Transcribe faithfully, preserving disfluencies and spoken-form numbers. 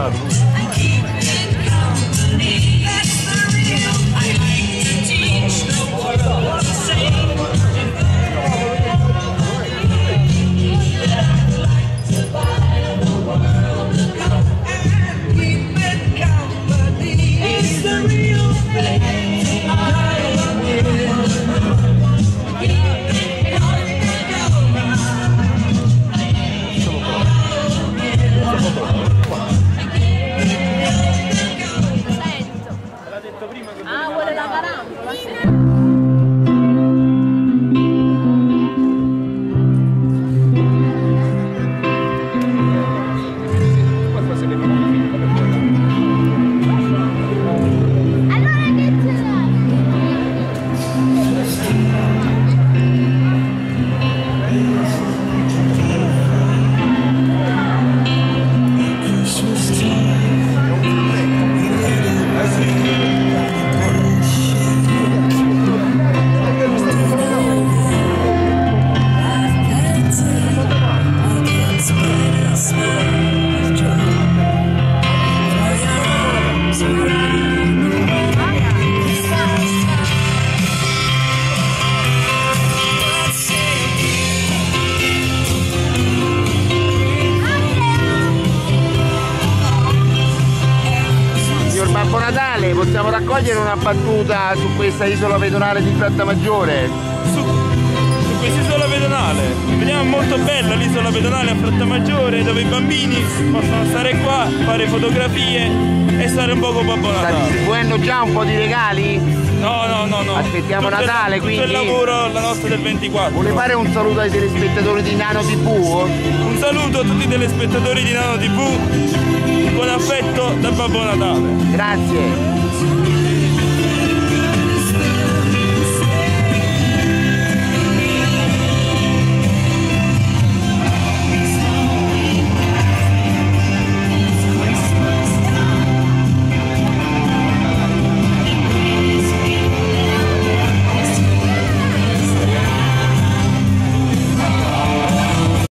Natale. Ah, vuole la carambola? Babbo Natale, possiamo raccogliere una battuta su questa isola pedonale di Frattamaggiore? Su, su questa isola pedonale, vediamo, è molto bella l'isola pedonale a Frattamaggiore, dove i bambini possono stare qua, fare fotografie e stare un po' con Babbo Natale. Sta distribuendo già un po' di regali? No, no, no, no. Aspettiamo tutto Natale, il, quindi. Tutto il lavoro la notte del ventiquattro. Vuole fare un saluto ai telespettatori di Nano tivù? Un saluto a tutti i telespettatori di Nano tivù, con affetto da Babbo Natale. Grazie.